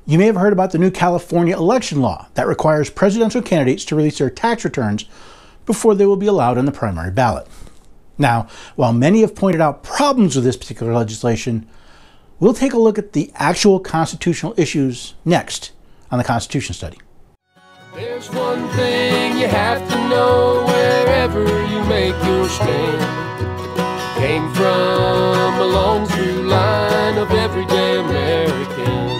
You may have heard about the new California election law that requires presidential candidates to release their tax returns before they will be allowed on the primary ballot. Now, while many have pointed out problems with this particular legislation, we'll take a look at the actual constitutional issues next on the Constitution Study. There's one thing you have to know wherever you make your stand. Came from a long through line of everyday Americans.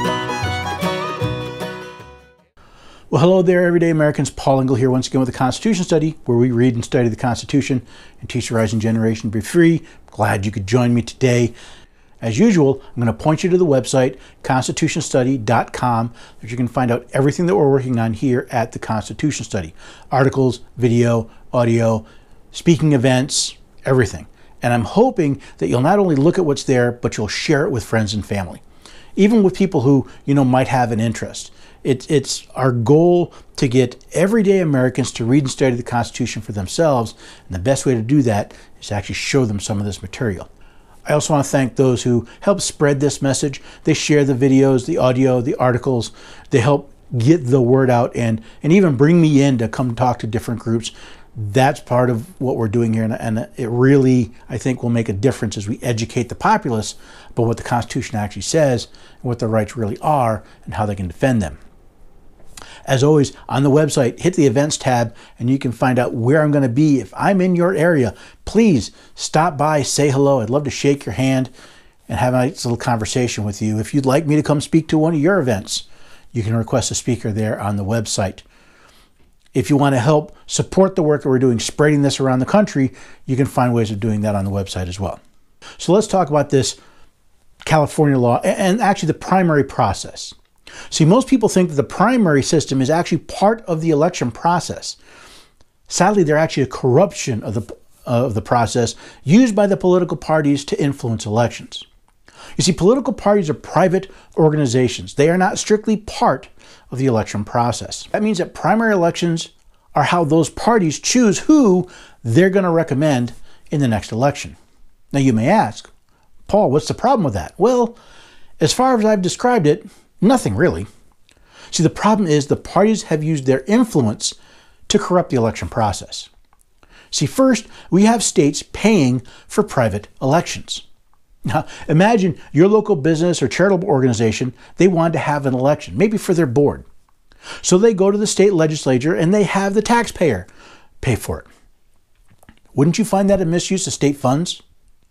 Well, hello there, everyday Americans. Paul Engel here once again with the Constitution Study, where we read and study the Constitution and teach the rising generation to be free. Glad you could join me today. As usual, I'm going to point you to the website, constitutionstudy.com, that you can find out everything that we're working on here at the Constitution Study. Articles, video, audio, speaking events, everything. And I'm hoping that you'll not only look at what's there, but you'll share it with friends and family. Even with people who, might have an interest. It's our goal to get everyday Americans to read and study the Constitution for themselves. And the best way to do that is to actually show them some of this material. I also want to thank those who help spread this message. They share the videos, the audio, the articles. They help get the word out and even bring me in to come talk to different groups. That's part of what we're doing here, and it really, I think, will make a difference as we educate the populace about what the Constitution actually says, and what their rights really are, and how they can defend them. As always, on the website, hit the events tab, and you can find out where I'm going to be. If I'm in your area, please stop by, say hello. I'd love to shake your hand and have a nice little conversation with you. If you'd like me to come speak to one of your events, you can request a speaker there on the website. If you want to help support the work that we're doing, spreading this around the country, you can find ways of doing that on the website as well. So let's talk about this California law and actually the primary process. See, most people think that the primary system is actually part of the election process. Sadly, they're actually a corruption of the process used by the political parties to influence elections. You see, political parties are private organizations. They are not strictly part of the election process. That means that primary elections are how those parties choose who they're going to recommend in the next election. Now you may ask, Paul, what's the problem with that? Well, as far as I've described it, nothing really. See, the problem is the parties have used their influence to corrupt the election process. See, first, we have states paying for private elections. Now, imagine your local business or charitable organization, they want to have an election, maybe for their board. So they go to the state legislature and they have the taxpayer pay for it. Wouldn't you find that a misuse of state funds?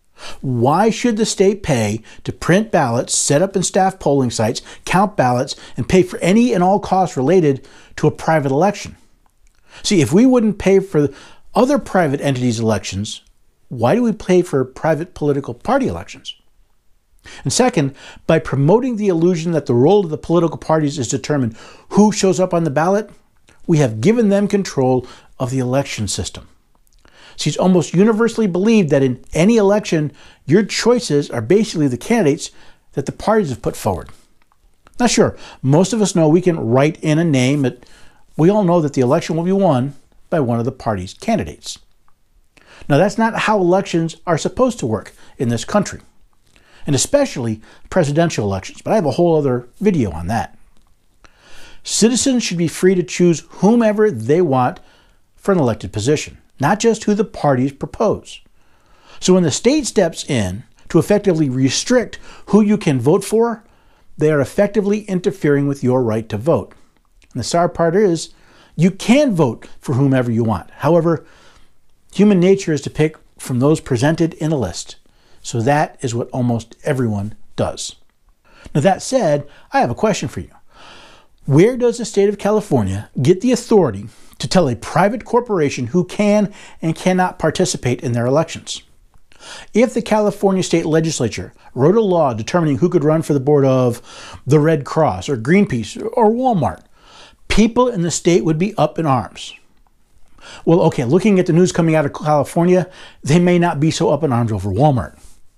Why should the state pay to print ballots, set up and staff polling sites, count ballots, and pay for any and all costs related to a private election? See, if we wouldn't pay for other private entities' elections, why do we pay for private political party elections? And second, by promoting the illusion that the role of the political parties is to determine who shows up on the ballot, we have given them control of the election system. See, it's almost universally believed that in any election, your choices are basically the candidates that the parties have put forward. Now sure, most of us know we can write in a name, but we all know that the election will be won by one of the party's candidates. Now that's not how elections are supposed to work in this country, and especially presidential elections, but I have a whole other video on that. Citizens should be free to choose whomever they want for an elected position, not just who the parties propose. So when the state steps in to effectively restrict who you can vote for, they are effectively interfering with your right to vote. And the sad part is, you can vote for whomever you want. However, human nature is to pick from those presented in a list. So that is what almost everyone does. Now that said, I have a question for you. Where does the state of California get the authority to tell a private corporation who can and cannot participate in their elections? If the California State Legislature wrote a law determining who could run for the board of the Red Cross or Greenpeace or Walmart, people in the state would be up in arms. Well, okay, looking at the news coming out of California, they may not be so up in arms over Walmart.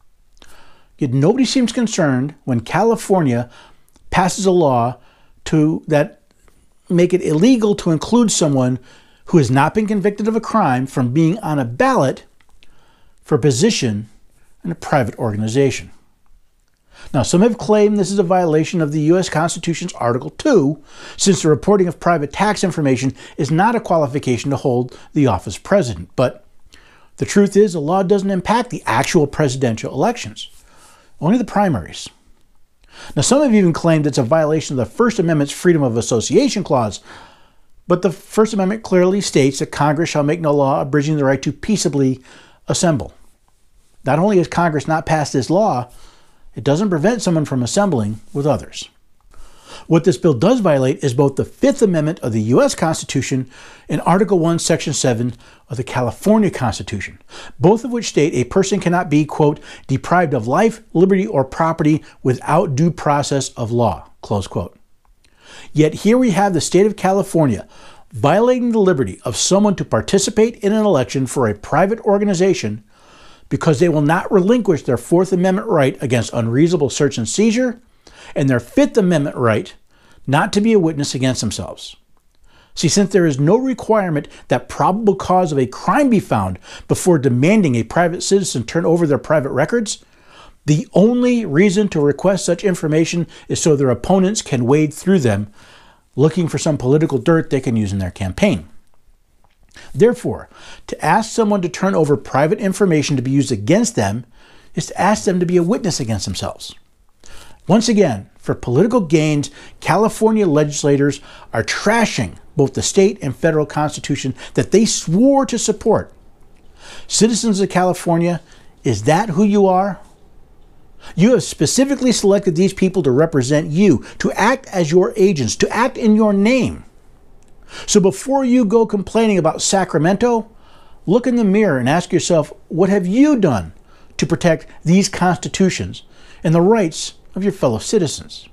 Yet nobody seems concerned when California passes a law that make it illegal to include someone who has not been convicted of a crime from being on a ballot for a position in a private organization. Now, some have claimed this is a violation of the U.S. Constitution's Article 2, since the reporting of private tax information is not a qualification to hold the office of president. But the truth is, the law doesn't impact the actual presidential elections, only the primaries. Now, some have even claimed it's a violation of the First Amendment's Freedom of Association Clause, but the First Amendment clearly states that Congress shall make no law abridging the right to peaceably assemble. Not only has Congress not passed this law, it doesn't prevent someone from assembling with others. What this bill does violate is both the Fifth Amendment of the U.S. Constitution and Article 1, Section 7 of the California Constitution, both of which state a person cannot be, quote, deprived of life, liberty, or property without due process of law, close quote. Yet here we have the state of California violating the liberty of someone to participate in an election for a private organization because they will not relinquish their Fourth Amendment right against unreasonable search and seizure and their Fifth Amendment right not to be a witness against themselves. See, since there is no requirement that probable cause of a crime be found before demanding a private citizen turn over their private records, the only reason to request such information is so their opponents can wade through them, looking for some political dirt they can use in their campaign. Therefore, to ask someone to turn over private information to be used against them is to ask them to be a witness against themselves. Once again, for political gains, California legislators are trashing both the state and federal constitution that they swore to support. Citizens of California, is that who you are? You have specifically selected these people to represent you, to act as your agents, to act in your name. So before you go complaining about Sacramento, look in the mirror and ask yourself, what have you done to protect these constitutions and the rights of your fellow citizens?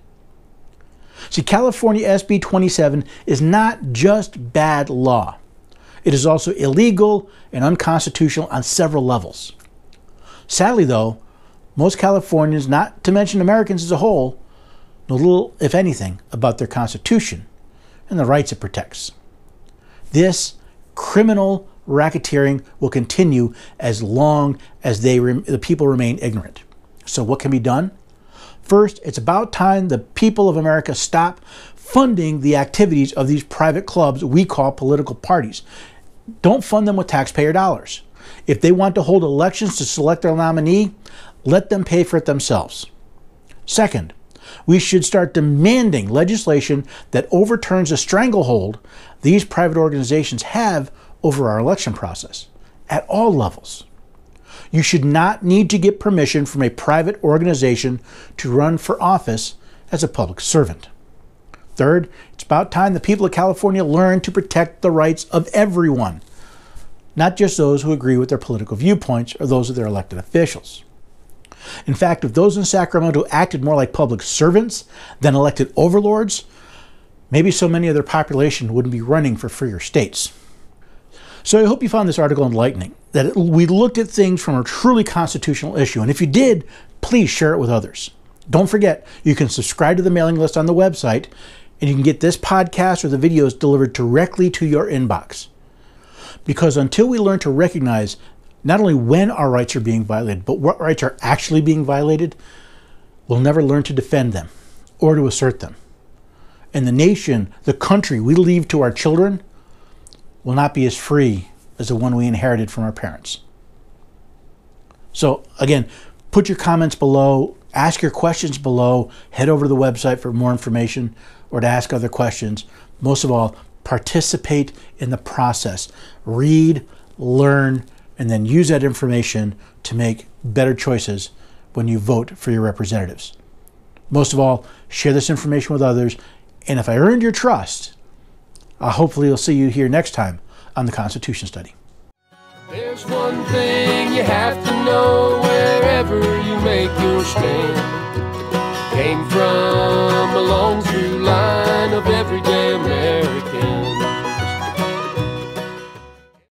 See, California SB 27 is not just bad law. It is also illegal and unconstitutional on several levels. Sadly, though, most Californians, not to mention Americans as a whole, know little, if anything, about their Constitution and the rights it protects. This criminal racketeering will continue as long as the people remain ignorant. So what can be done? First, it's about time the people of America stop funding the activities of these private clubs we call political parties. Don't fund them with taxpayer dollars. If they want to hold elections to select their nominee, let them pay for it themselves. Second, we should start demanding legislation that overturns the stranglehold these private organizations have over our election process at all levels. You should not need to get permission from a private organization to run for office as a public servant. Third, it's about time the people of California learn to protect the rights of everyone, not just those who agree with their political viewpoints or those of their elected officials. In fact, if those in Sacramento acted more like public servants than elected overlords, maybe so many of their population wouldn't be running for freer states. So I hope you found this article enlightening, that we looked at things from a truly constitutional issue. And if you did, please share it with others. Don't forget, you can subscribe to the mailing list on the website, and you can get this podcast or the videos delivered directly to your inbox. Because until we learn to recognize not only when our rights are being violated, but what rights are actually being violated, we'll never learn to defend them or to assert them. And the nation, the country we leave to our children will not be as free as the one we inherited from our parents. So again, put your comments below, ask your questions below, head over to the website for more information or to ask other questions. Most of all, participate in the process. Read, learn, and then use that information to make better choices when you vote for your representatives. Most of all, share this information with others, and if I earned your trust, hopefully I'll see you here next time on the Constitution Study. There's one thing you have to know wherever you make your stand. Came from a long through life.